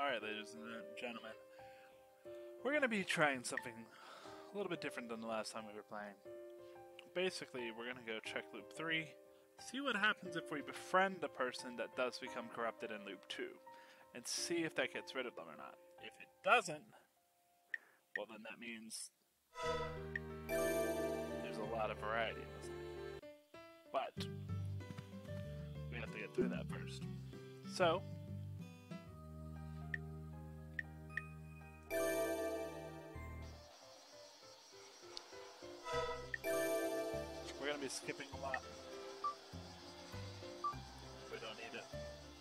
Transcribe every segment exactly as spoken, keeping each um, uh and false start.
Alright, ladies and gentlemen. We're going to be trying something a little bit different than the last time we were playing. Basically, we're going to go check loop three, see what happens if we befriend a person that does become corrupted in loop two, and see if that gets rid of them or not. If it doesn't, well then that means there's a lot of variety in this game. But we have to get through that first. So, we're going to be skipping a lot. We don't need it.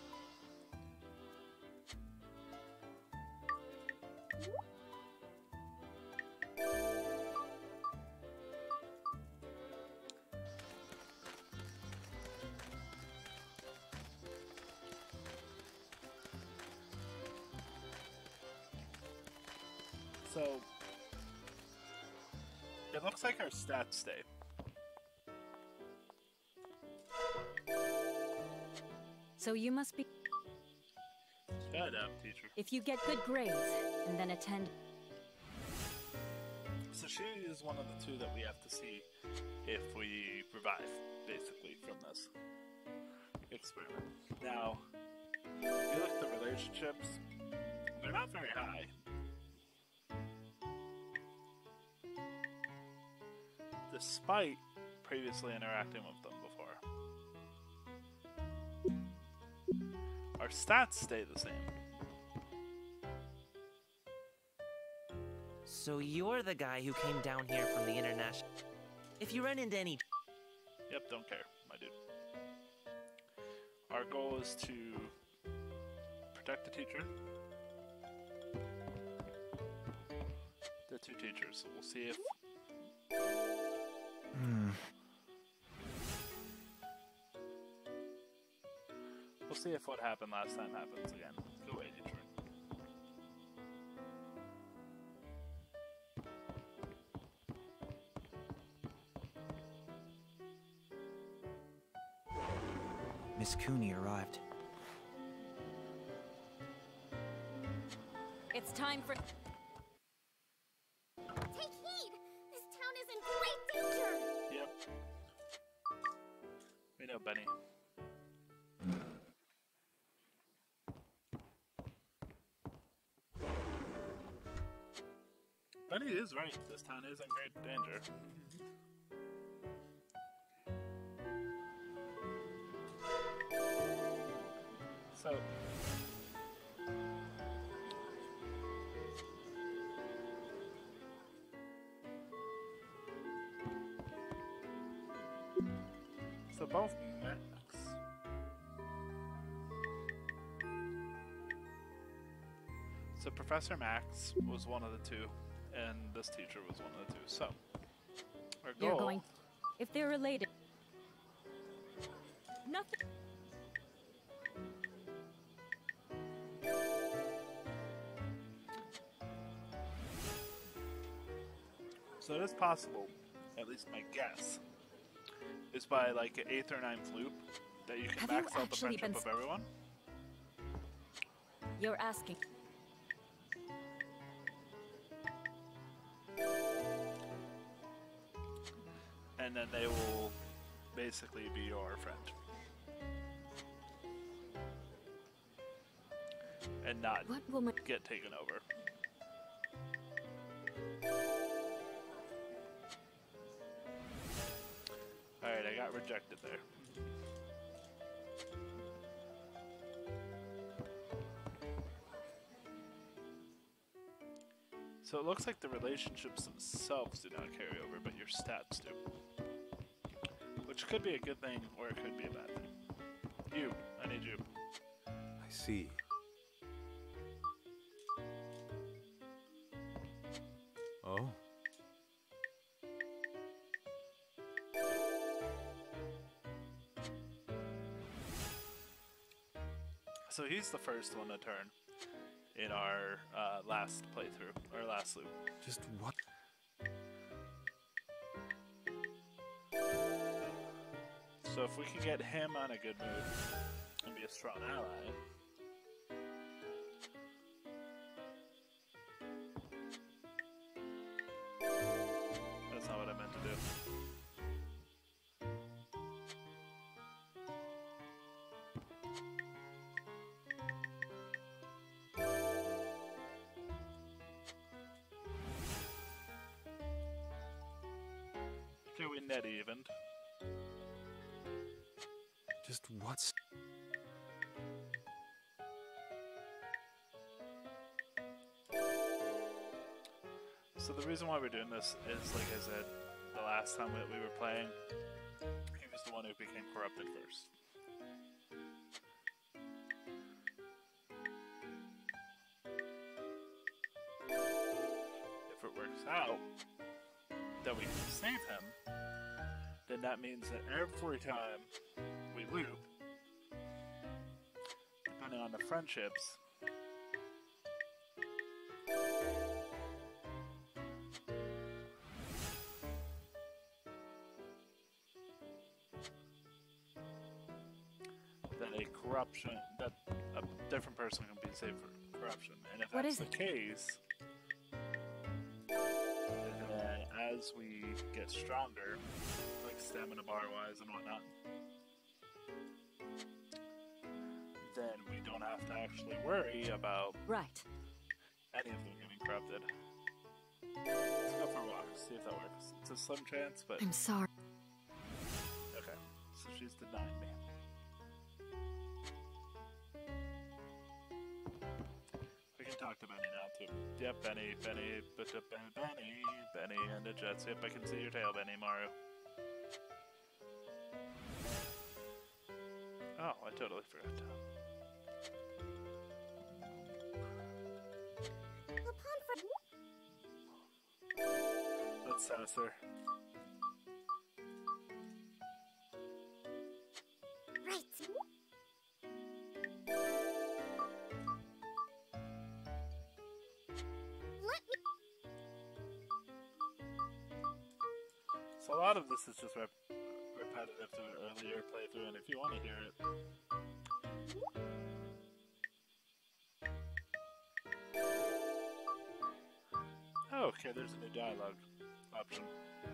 So, it looks like our stats stay. So you must be... Shut up, teacher. If you get good grades, and then attend... So she is one of the two that we have to see if we revive, basically, from this experiment. Now, if you look at the relationships, they're not very high. Despite previously interacting with them before. Our stats stay the same. So you're the guy who came down here from the international... If you run into any... Yep, don't care, my dude. Our goal is to protect the teacher. The two teachers, so we'll see if... Hmm. We'll see if what happened last time happens again. Go away, teacher. Miss Cooney arrived. It's time for... Take heed! This town is in great danger! Yep. We know, Benny. Benny is right. This town is in great danger. So... So both Max. So Professor Max was one of the two, and this teacher was one of the two. So our goal. You're going... If they're related... Nothing... So it is possible, at least my guess, is by like an eighth or ninth loop that you can Have max you out the actually friendship been... of everyone. You're asking... And then they will basically be your friend. And not What will my... get taken over. Alright, I got rejected there. So it looks like the relationships themselves do not carry over, but your stats do. Which could be a good thing, or it could be a bad thing. You, I need you. I see. Oh? So he's the first one to turn in our uh, last playthrough, or last loop. Just what? So if we can get him on a good mood and be a strong ally, net evened. Just what's... So the reason why we're doing this is, like I said, the last time that we were playing, he was the one who became corrupted first. If it works out that we can save him, then that means that every time we loop, depending on the friendships, that a corruption, that a different person can be saved for corruption. And if What that's is the it? case, then as we get stronger, like stamina bar wise and whatnot, then we don't have to actually worry about Right. any of them getting corrupted. Let's go for a walk, see if that works. It's a slim chance, but I'm sorry. okay. So she's denying me. We can talk to Benny now too. Yep, Benny, Benny, but uh, Benny, Benny, Benny, and the Jets. Yep, I can see your tail, Benny, Mario. Oh, I totally forgot to. Upon fr- Let's sass her. Right. Let me. So a lot of this is just rep repetitive to an earlier playthrough, and if you want to hear it, oh, okay, there's a new dialogue option.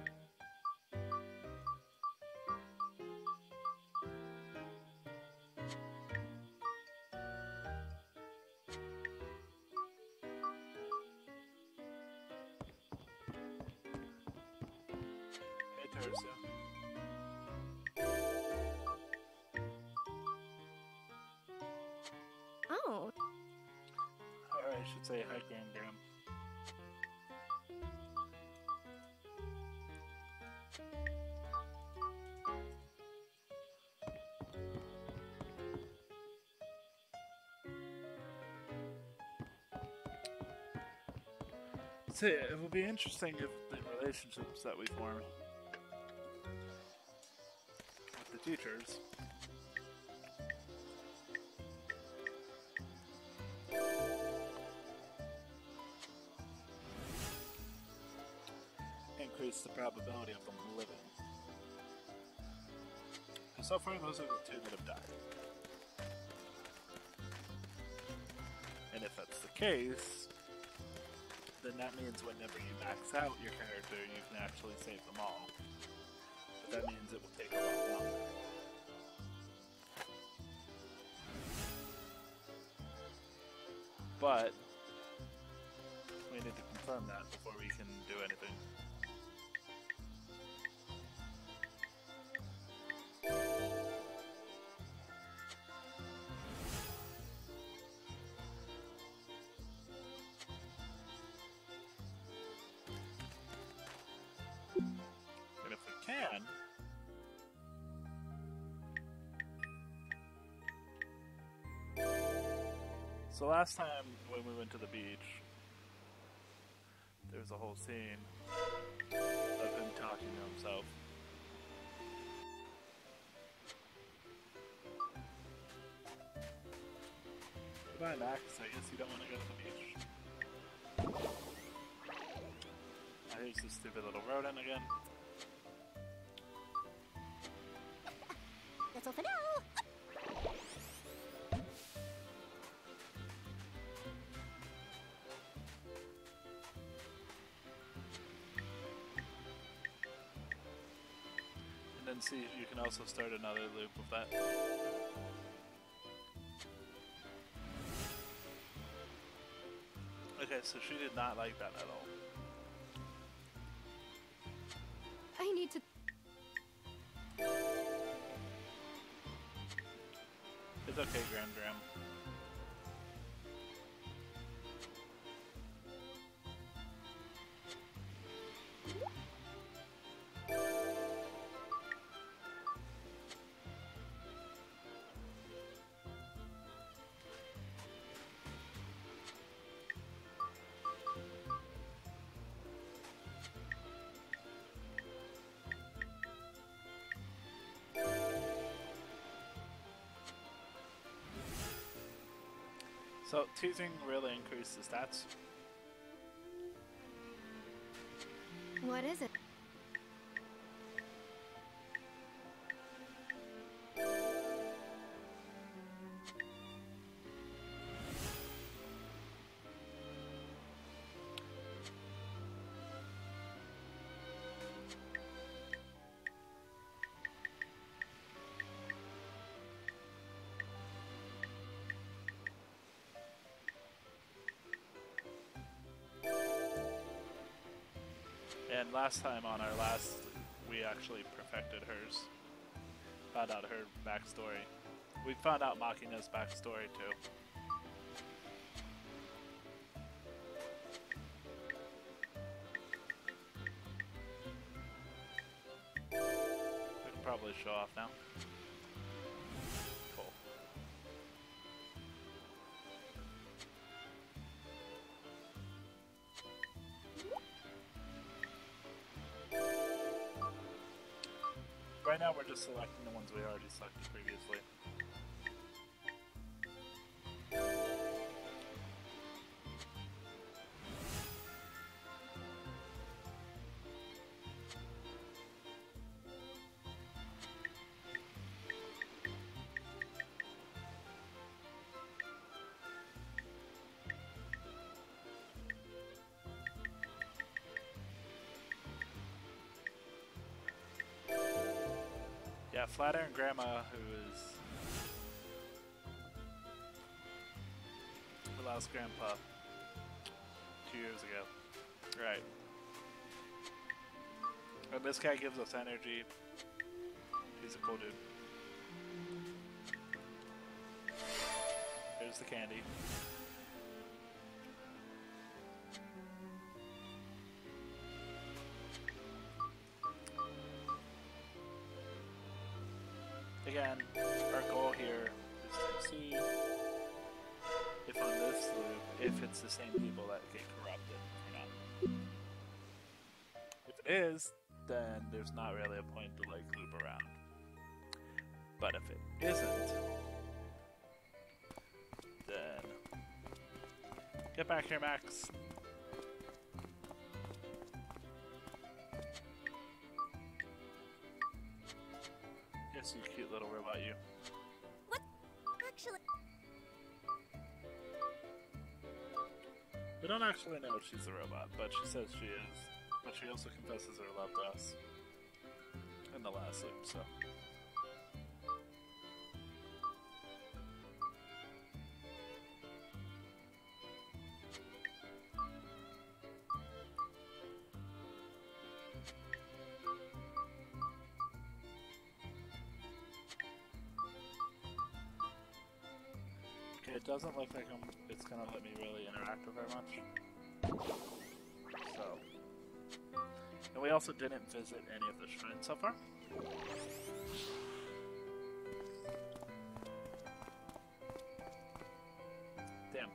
Hey, Teresa. Oh. Or I should say hi, Graham Graham. So yeah, it will be interesting if the relationships that we form with the teachers increase the probability of them living. And so far, those are the two that have died. And if that's the case, then that means whenever you max out your character, you can actually save them all. But that means it will take a lot longer. But we need to confirm that before we can do anything. And if we can, so last time when we went to the beach, there was a whole scene of him talking to himself. Goodbye, Max. I guess you don't want to go to the beach. Ah, here's this stupid little rodent again. That's all for now. And then see if you can also start another loop of that. Okay, so she did not like that at all. I need to. conundrum. So, teasing really increased the stats. What is it? And last time on our last, we actually perfected hers. Found out her backstory. We found out Makina's backstory too. We can probably show off now. Cool. Right now we're just selecting the ones we already selected previously. Yeah, Flat Iron Grandma, who is the last grandpa two years ago. Right. And this guy gives us energy. He's a cool dude. Here's the candy. Again, our goal here is to see if on this loop, if it's the same people that get corrupted or not. If it is, then there's not really a point to like loop around. But if it isn't, then get back here, Max. Yes, you cute little robot, you. What? Actually, We don't actually know if she's a robot, but she says she is. But she also confesses her love to us in the last loop, so. Okay, it doesn't look like I'm, it's gonna let me really interact with her much. So. And we also didn't visit any of the shrines so far. Damn.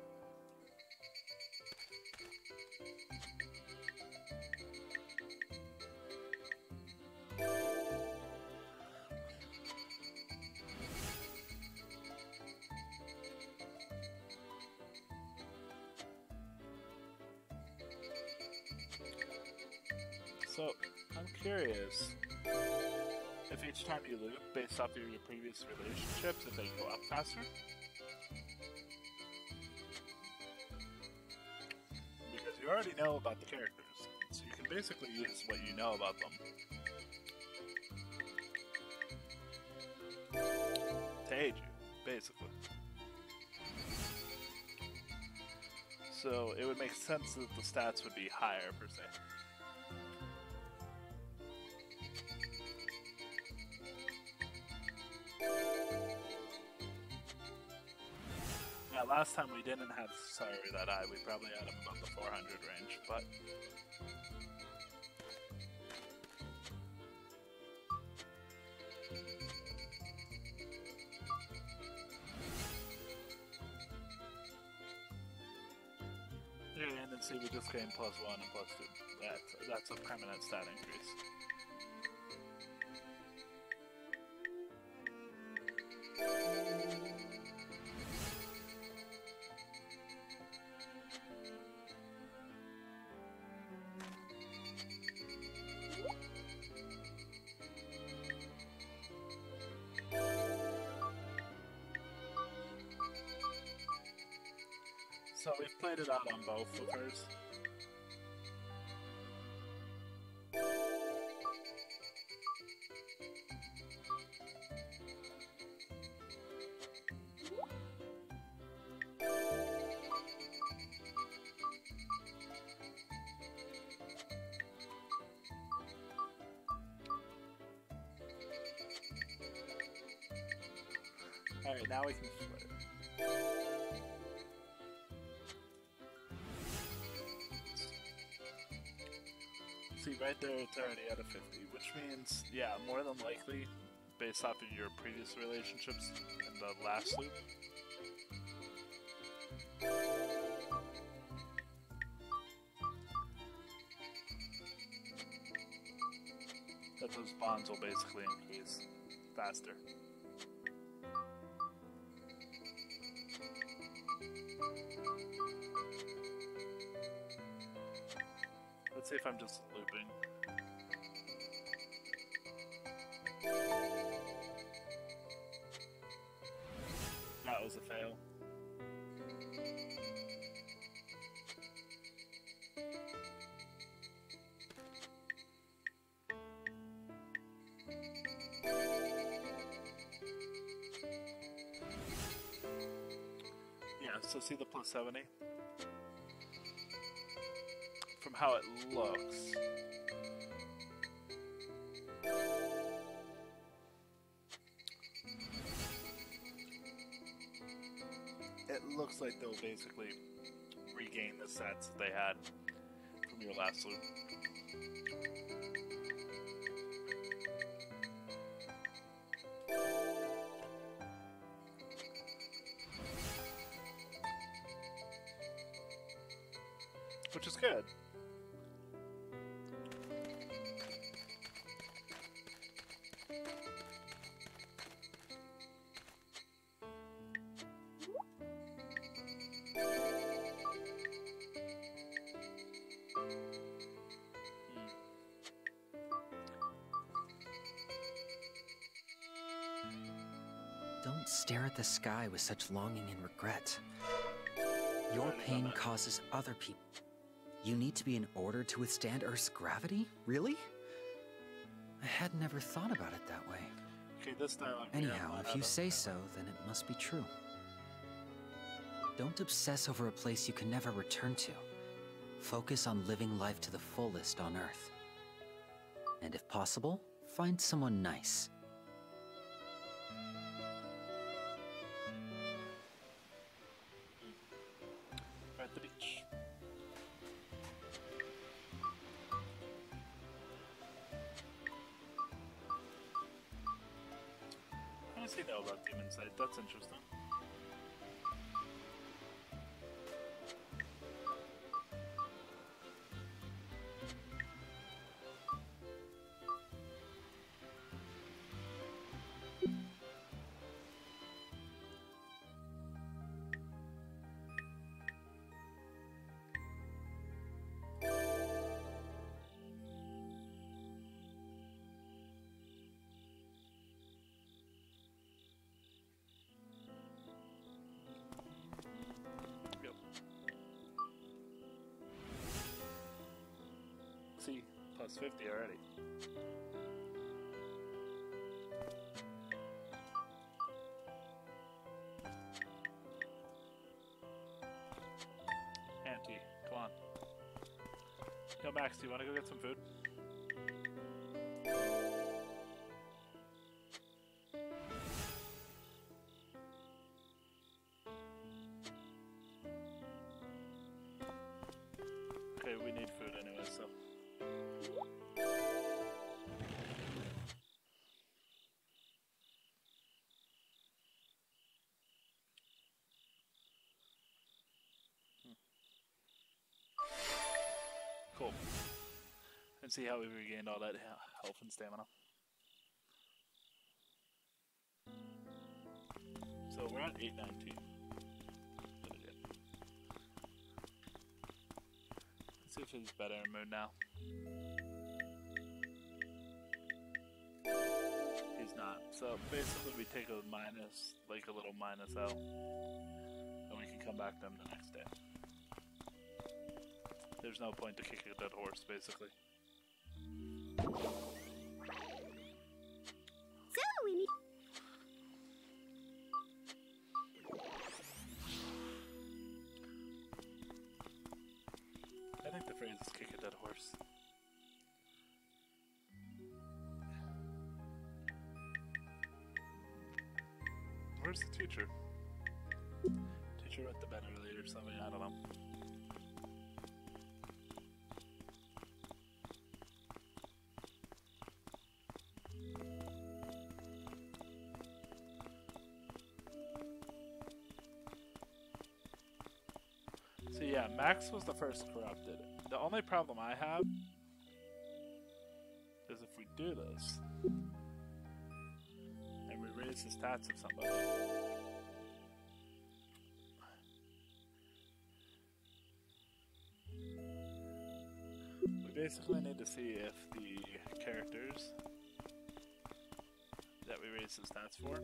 So, I'm curious if each time you loop, based off of your previous relationships, if they go up faster? Because you already know about the characters, so you can basically use what you know about them to aid you, basically. So, it would make sense that the stats would be higher, per se. Yeah, last time we didn't have sorry that eye. We probably had him about the four hundred range, but yeah, and then see we just gained plus one and plus two. That's that's a permanent stat increase. So we've played it out on both of hers. Alright, now we can split it. See, right there, it's already at a fifty, which means, yeah, more than likely, based off of your previous relationships in the last loop, that those bonds will basically increase faster. Let's see if I'm just looping. That was a fail. Yeah, so see the plus seventy? From how it looks. It looks like they'll basically regain the stats that they had from your last loop. Which is good. Don't stare at the sky with such longing and regret. Your pain causes other people. You need to be in order to withstand Earth's gravity? Really? I had never thought about it that way. Okay, this dialogue. Anyhow, if you say so, then it must be true. Don't obsess over a place you can never return to. Focus on living life to the fullest on Earth. And if possible, find someone nice. We're at the beach. How does he know about Demon Sight? That's interesting. See, plus fifty already. Auntie, come on. Yo, Max, do you want to go get some food? Cool. And see how we regained all that health and stamina. So we're at eight nineteen. Let's see if he's better in mood now. He's not. So basically we take a minus, like a little minus out. And we can come back to him the next day. There's no point to kicking a dead horse, basically. So we need. I think the phrase is kick a dead horse. Where's the teacher? Teacher went to bed early or something, I don't know. So yeah, Max was the first corrupted. The only problem I have is if we do this and we raise the stats of somebody. We basically need to see if the characters that we raise the stats for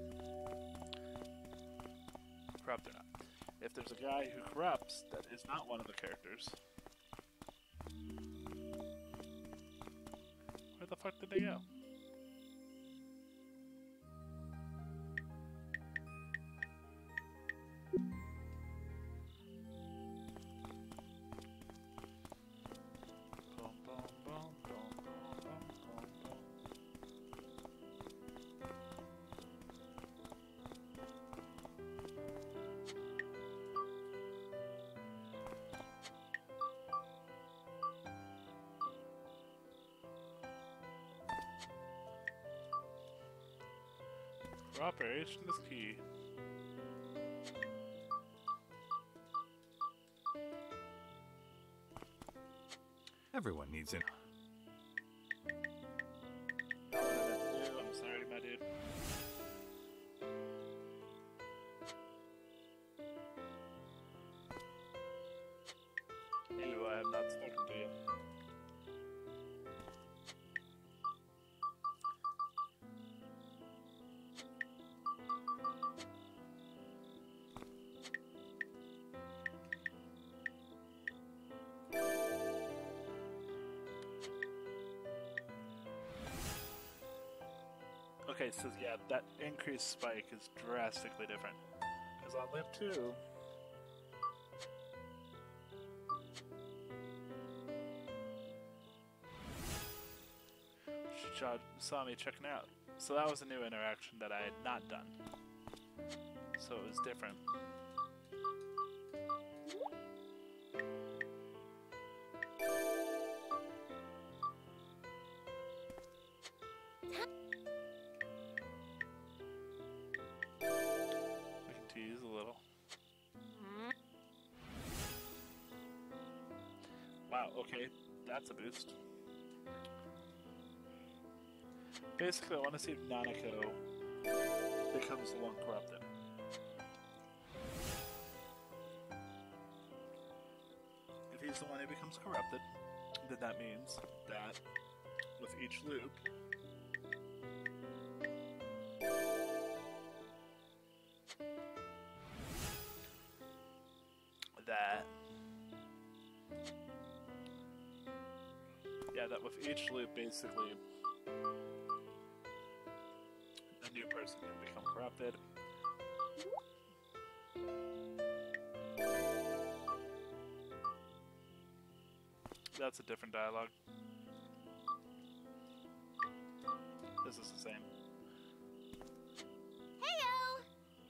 corrupt or not. If there's a guy who corrupts that is not one of the characters, where the fuck did they go? Boom, boom, boom, boom, boom, boom, boom, boom. Cooperation is key. Everyone needs it. Not what I meant to do. I'm sorry, my dude. You, I have not spoken to you. Okay, so yeah, that increased spike is drastically different. Because on loop two, she saw me checking out. So that was a new interaction that I had not done. So it was different. Wow, okay, that's a boost. Basically, I want to see if Nanako becomes the one corrupted. If he's the one who becomes corrupted, then that means that with each loop, that yeah, that with each loop, basically, a new person can become corrupted. That's a different dialogue. This is the same. Heyo!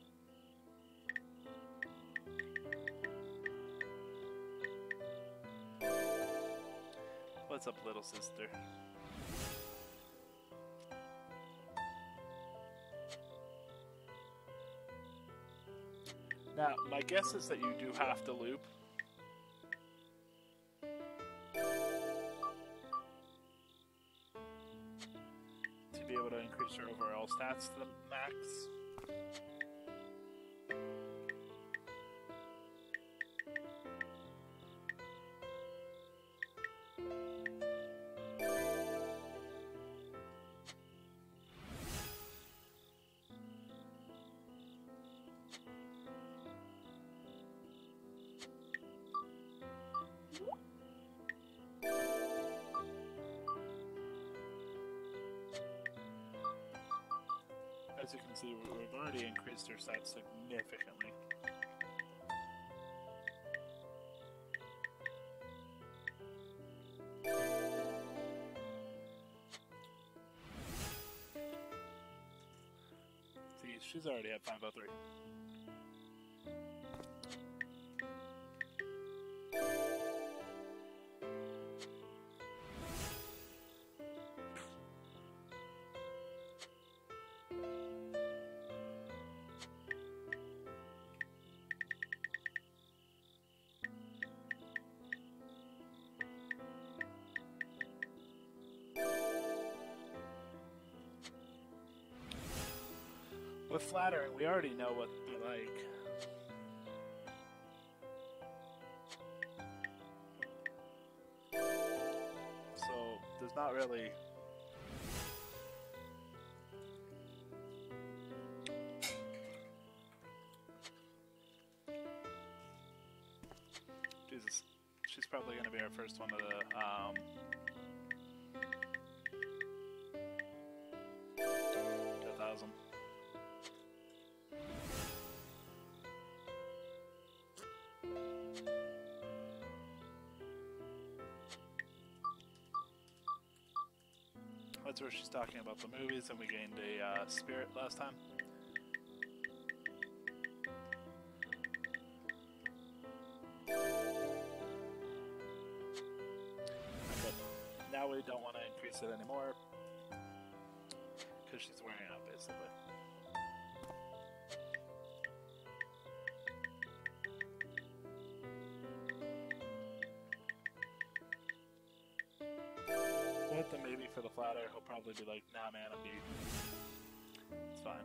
What's up, little sister? Now, my guess is that you do have to loop. boost your overall stats to the max. As you can see, we've already increased our stats significantly. See, she's already at five oh three. With flattering, we already know what they're like. So, there's not really... Jesus, she's probably going to be our first one of the, um... two thousand. That's where she's talking about the movies, and we gained a uh, spirit last time. But now we don't want to increase it anymore, because she's wearing out, basically. With the maybe for the flatter, he'll probably be like, nah man, I'm beat. It's fine.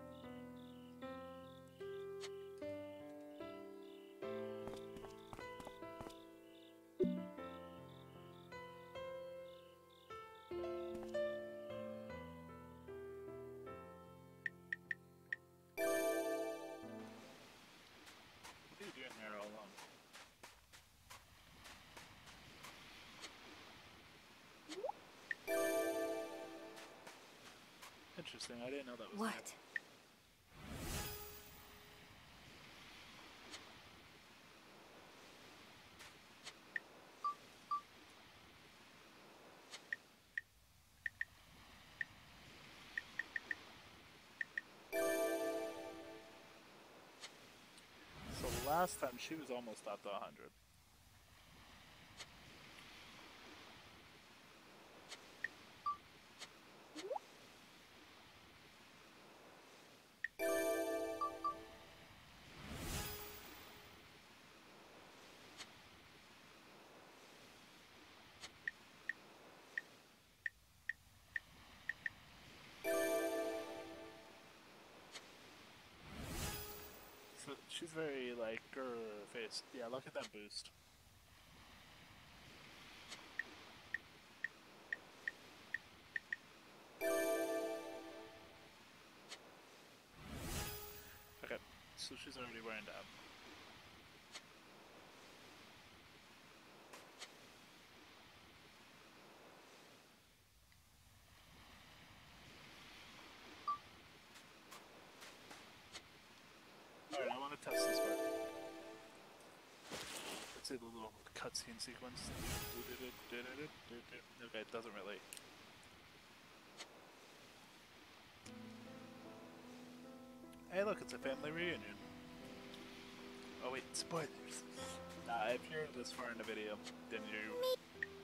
What are you doing here all alone? Interesting, I didn't know that was What? there. So last time she was almost at the one hundred. So she's very like grr face. Yeah, look at that boost. Okay, so she's already wearing down. Alright, I want to test this part. Let's see the little cutscene sequence. Okay, it doesn't really. Hey look, it's a family reunion. Oh wait, spoilers. Nah, if you're this far in the video, then you...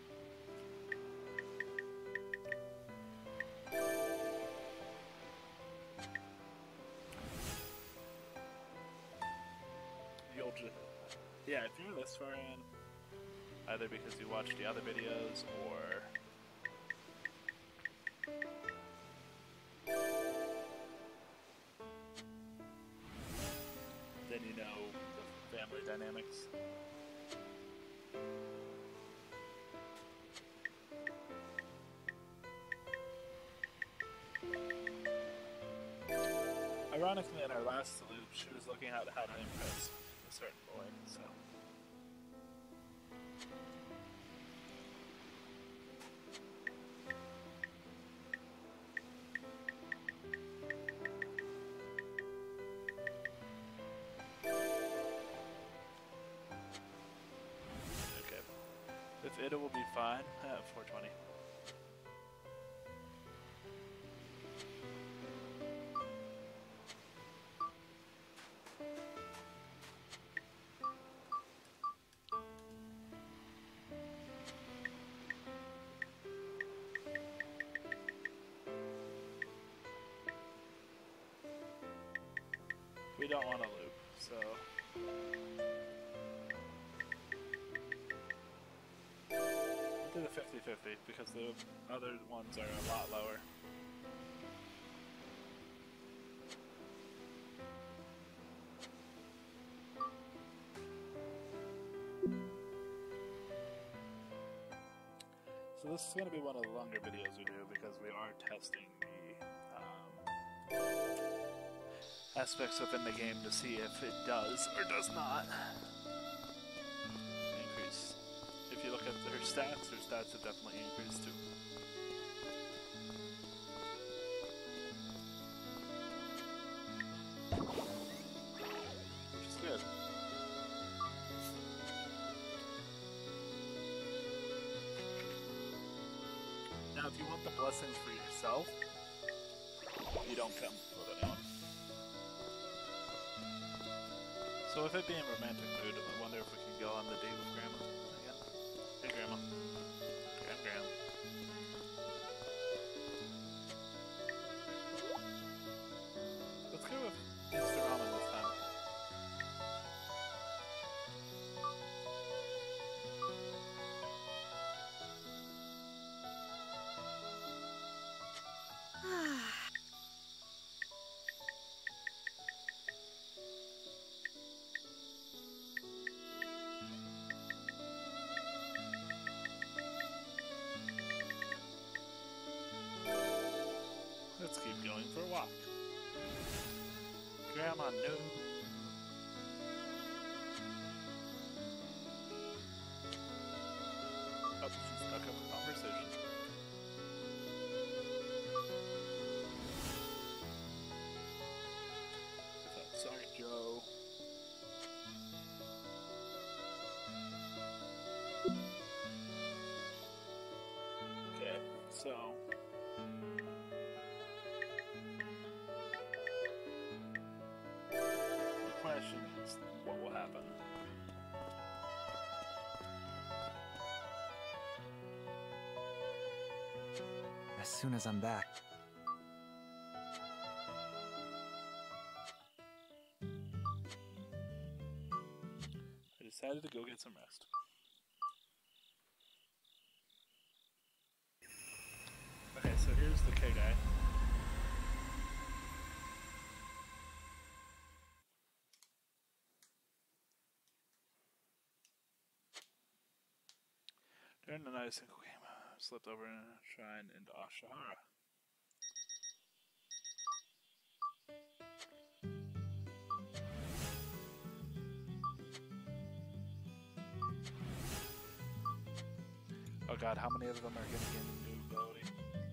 You'll just... Yeah, if you're this far in, either because you watched the other videos, or... and you know the family dynamics. Ironically, in our last loop, she was looking at how to impress a certain boy, so. Okay. If Ida will be fine at four twenty. We don't want to loop, so do the fifty fifty because the other ones are a lot lower. So this is going to be one of the longer videos we do because we are testing the um, aspects within the game to see if it does or does not increase. If you look at her stats, her stats have definitely increased too. Which is good. Now if you want the blessings for yourself, you don't come with anyone. So if it being romantic mood, I wonder if we can go on the date with Grandma again. Hey Grandma. Grand Grandma. Let's go with Mister Ramen this time. Let's keep going for a walk. Grandma, no. Oh, she's stuck up a conversation. Sorry, Joe. Okay, so. The question is, what will happen? As soon as I'm back. I decided to go get some rest. Okay, so here's the Kegai. During the night, a single game slipped over in a shrine into Ashihara. Oh god, how many of them are going to get a new ability?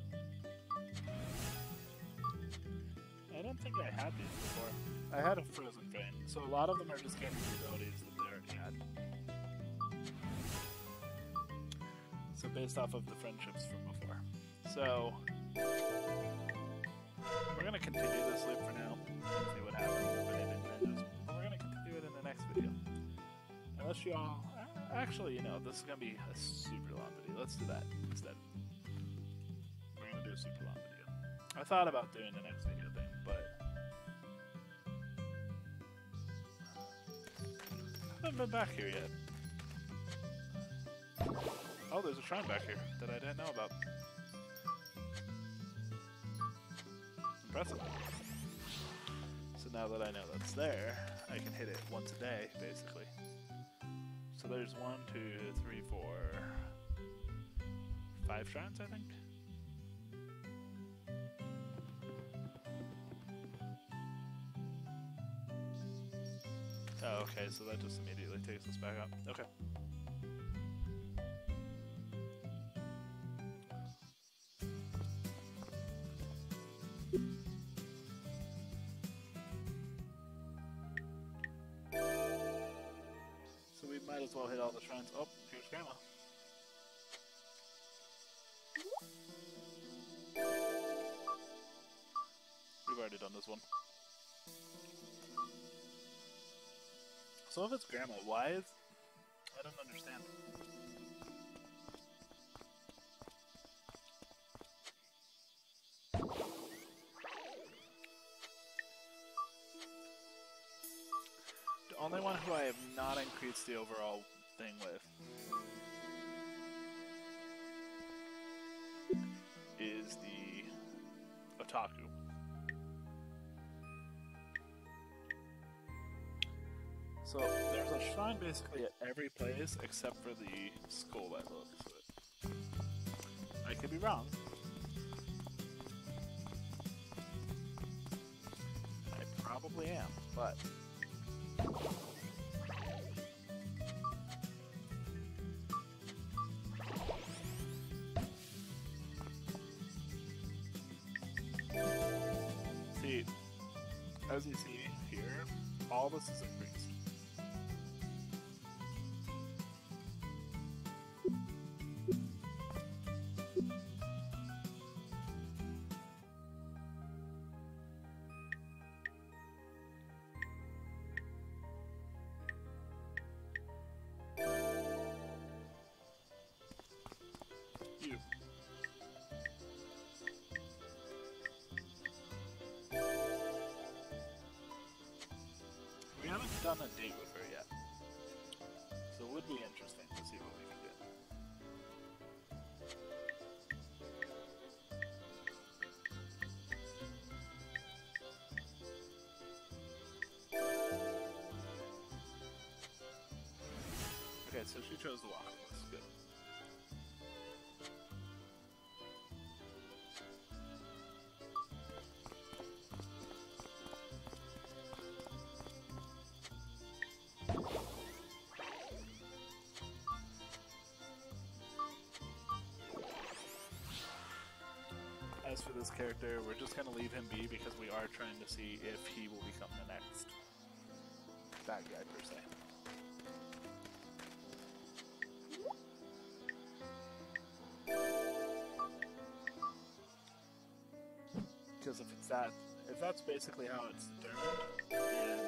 I don't think I had these before. I had a frozen vein, so a lot of them are just getting new abilities that they already had. So based off of the friendships from before. So we're going to continue this loop for now and see what happens if anything changes. But we're going to continue it in the next video. Unless you all... Actually, you know, this is going to be a super long video. Let's do that instead. We're going to do a super long video. I thought about doing the next video thing, but I haven't been back here yet. Oh, there's a shrine back here that I didn't know about. Impressive. So now that I know that's there, I can hit it once a day, basically. So there's one, two, three, four, five shrines, I think. Oh, okay, so that just immediately takes us back up. Okay. So we might as well hit all the shrines. Oh, here's Grandma. We've already done this one. So if it's Grandma, why is... I don't understand. The only one who I have not increased the overall thing with is the Otaku. So there's a shrine basically at every place except for the skull by the looks of it. I could be wrong. I probably am, but see, as you see here, all this is increased. You. We haven't done a date with her yet, so it would be interesting to see what we can do. Okay, so she chose the walk. That's good. As for this character, we're just gonna leave him be because we are trying to see if he will become the next bad guy per se. Because if it's that, if that's basically how it's determined, then,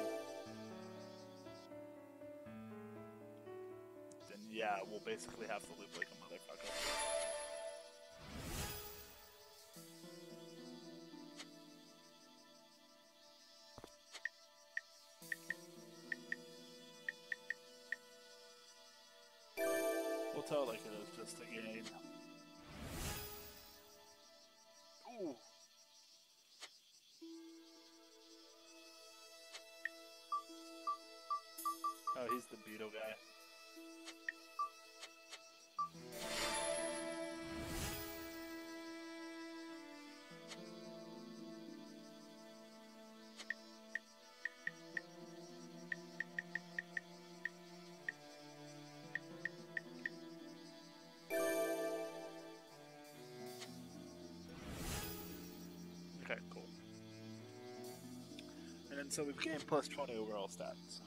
then yeah, we'll basically have to loop like a motherfucker. We'll tell like it is just a game. Ooh. Oh, he's the Beetle guy. Okay, cool. And then so we've gained plus twenty overall stats.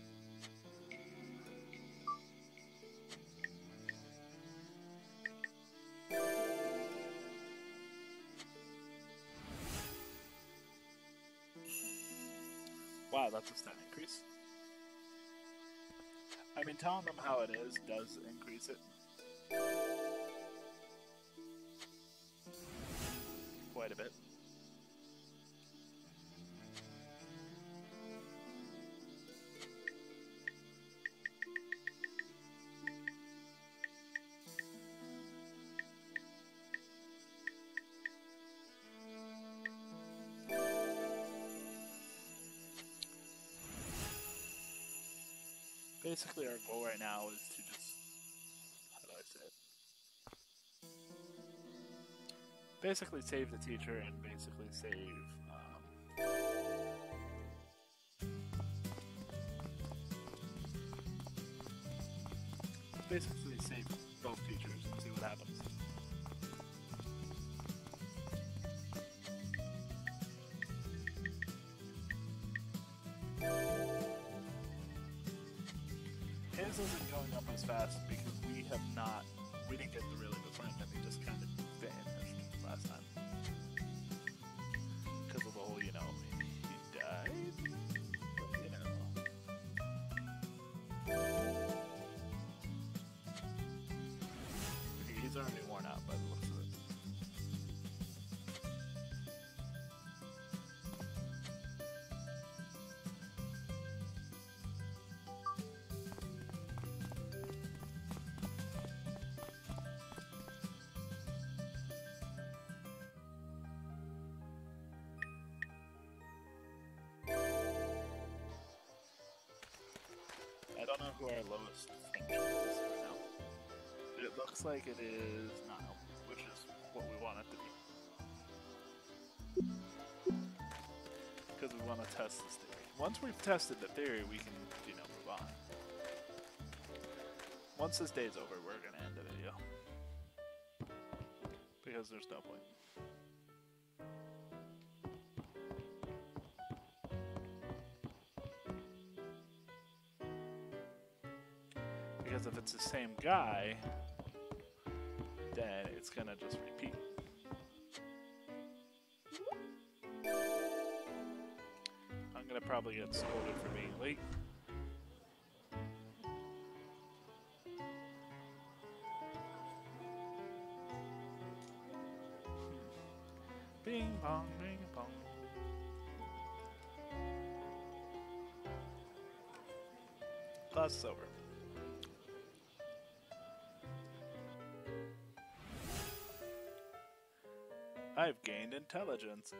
Wow, that's a stat increase. I mean, telling them how it is does increase it. Quite a bit. basically our goal right now is to just, how do I say it? Basically save the teacher and basically save, um, basically save both teachers and see what happens. His isn't going up as fast because we have not, we didn't get the really befriend and he just kind of vanished last time. Because of the whole, you know, he died, but, you know. Okay, he's already worn out by the looks of it. I don't know who our lowest friendship is right now. But it looks like it is Nile, which is what we want it to be. Because we want to test this theory. Once we've tested the theory, we can, you know, move on. Once this day's over, we're going to end the video. Because there's no point. Because if it's the same guy, then it's gonna just repeat. I'm gonna probably get scolded for being late. Bing bong, bing bong. Class is over. I've gained intelligence.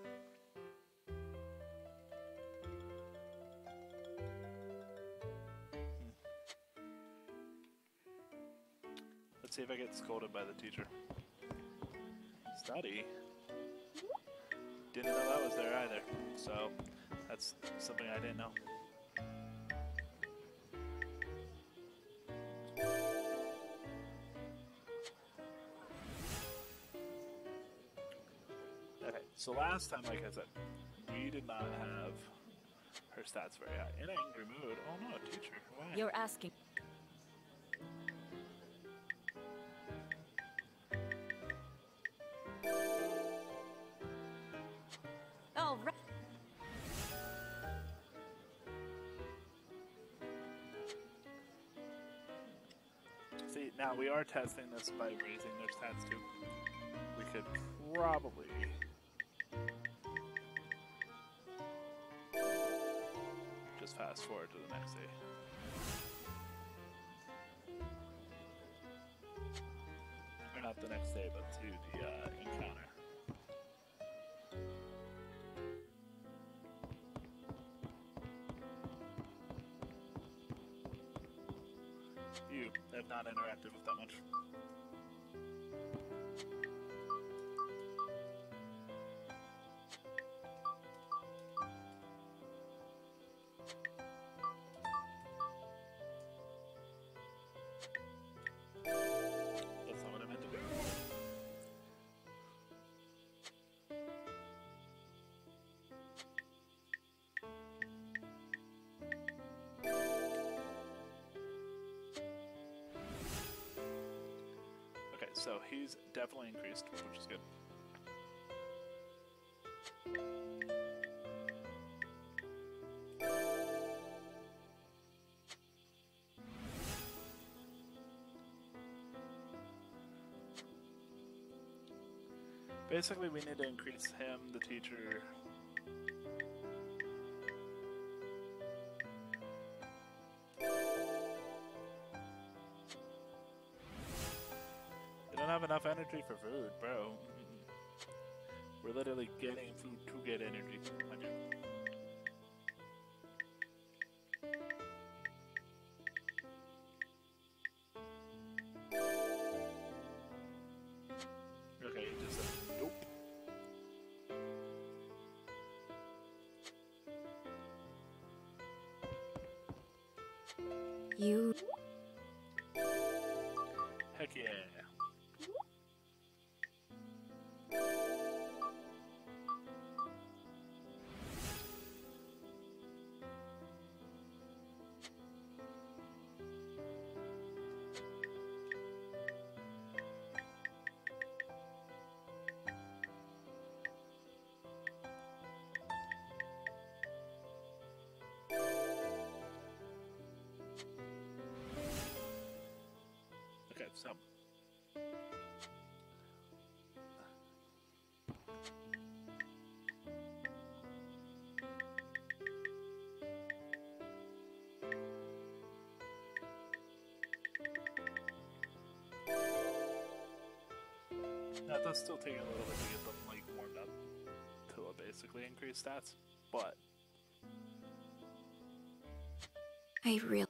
Hmm. Let's see if I get scolded by the teacher. Study? Didn't know that was there either, so that's something I didn't know. So last time, like I said, we did not have her stats very high. In an angry mood. Oh no, teacher. Why? You're asking. Oh, right. See, now we are testing this by raising their stats too. We could probably... just fast forward to the next day. Or not the next day, but to the uh, encounter. You have not interacted with that much. That's not what I meant to do. Okay, so he's definitely increased, which is good. Basically, we need to increase him, the teacher. We don't have enough energy for food, bro. We're literally getting food to get energy. You... Heck yeah. Okay, so that does still take a little bit to get them like warmed up to uh, basically increase stats, but I really...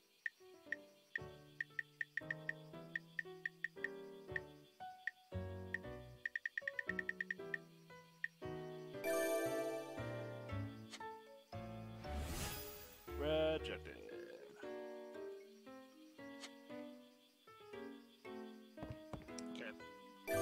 rejected. Okay.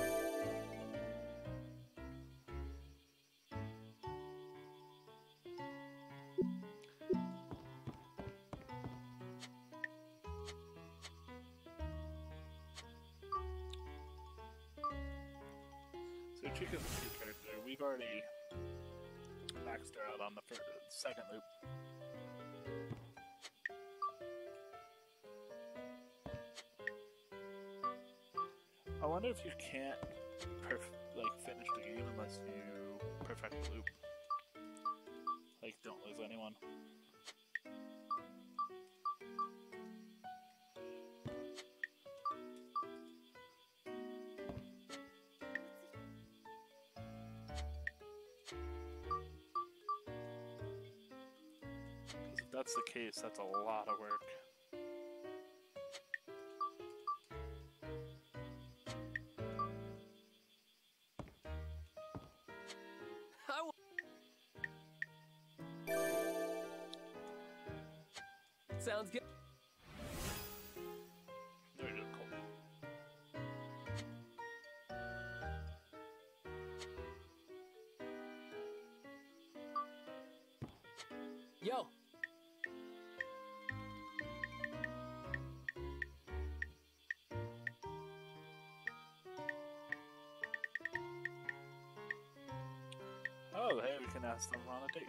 So Chica's a new character. We've already maxed her out on the first, second loop. I wonder if you can't perf like finish the game unless you perfect the loop. Like, don't lose anyone. Because if that's the case, that's a lot of work. Sounds good. There you go. Yo. Oh, hey, we can ask them on a date.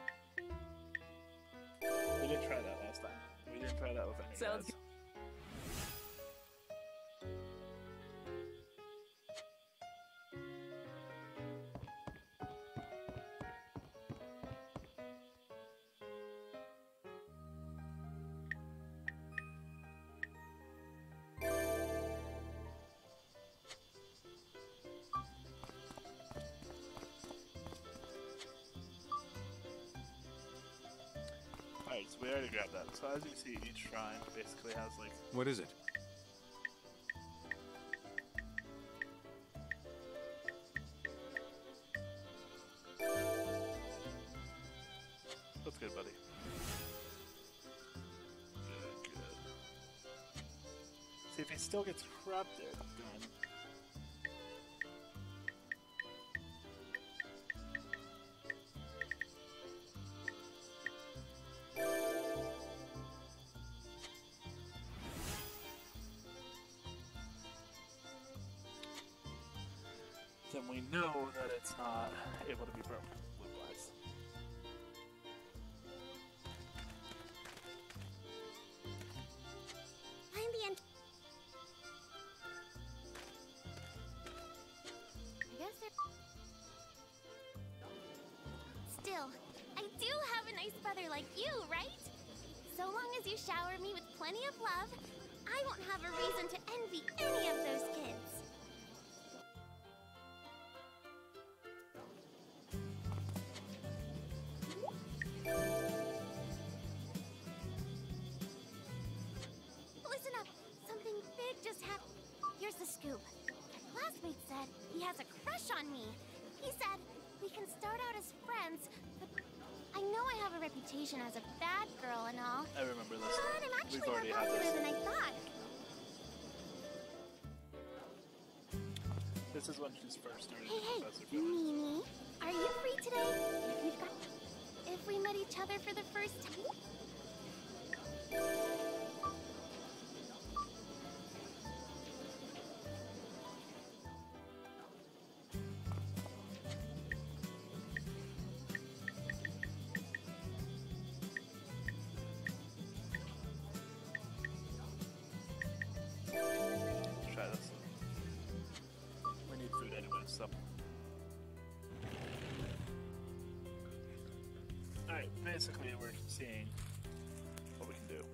We didn't try that last time. We didn't try that with any Sounds guys. good. Alright, so we already grabbed that. So as you see, each shrine basically has like... What is it? That's good, buddy. Good, good. See, if he still gets corrupted, then... then we know that it's not able to be broken loop-wise. Find the end. I guess there... Still, I do have a nice brother like you, right? So long as you shower me with plenty of love, I won't have a reason to envy any of those kids. Listen up! Something big just happened. Here's the scoop. My classmate said he has a crush on me. He said we can start out as friends, but I know I have a reputation as a bad girl and all, I remember this. but I'm actually We've more already had popular this. than I thought. This is when she's first starting Hey, to hey, confess her feelings. Nini, are you free today? If you've got, if we met each other for the first time. Let's try this. We need food anyway, so. Alright, basically we're seeing what we can do.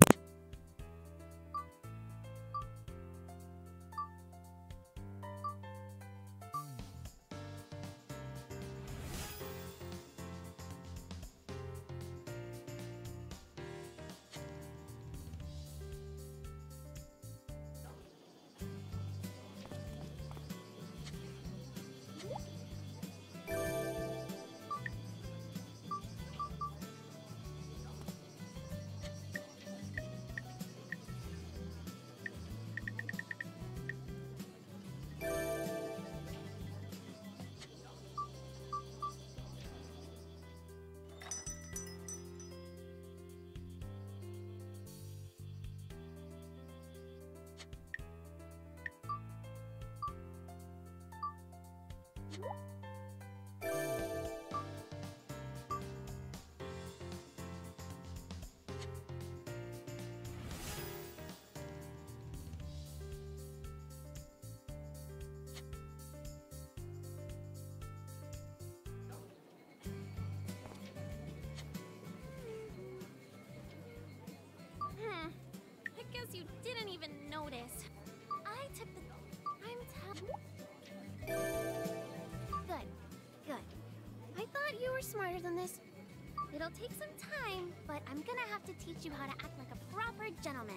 Hmm. I guess you didn't even notice. I took the. I'm tell. Good. Good. I thought you were smarter than this. It'll take some time, but I'm gonna have to teach you how to act like a proper gentleman.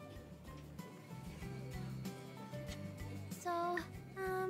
So, um.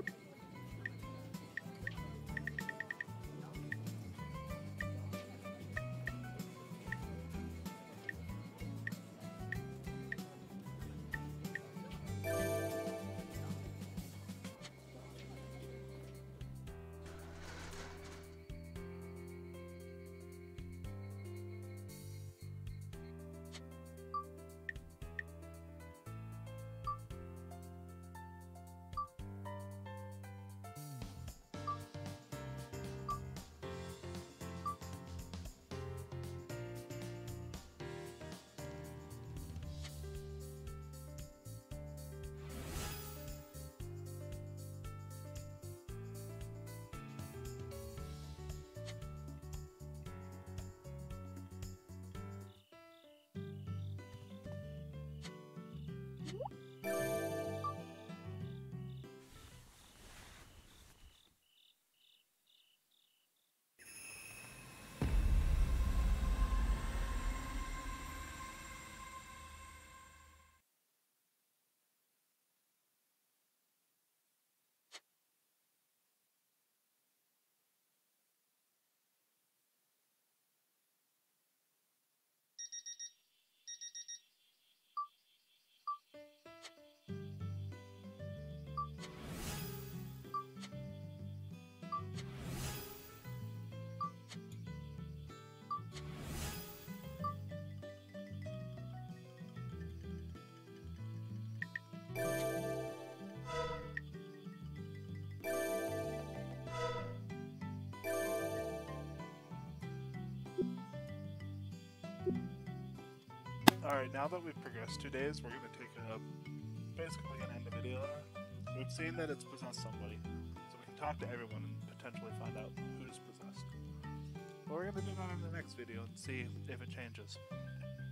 Alright, now that we've progressed two days, we're going to take a, basically gonna end the video there. We've seen that it's possessed somebody, so we can talk to everyone and potentially find out who's possessed. But we're going to do that in the next video and see if it changes.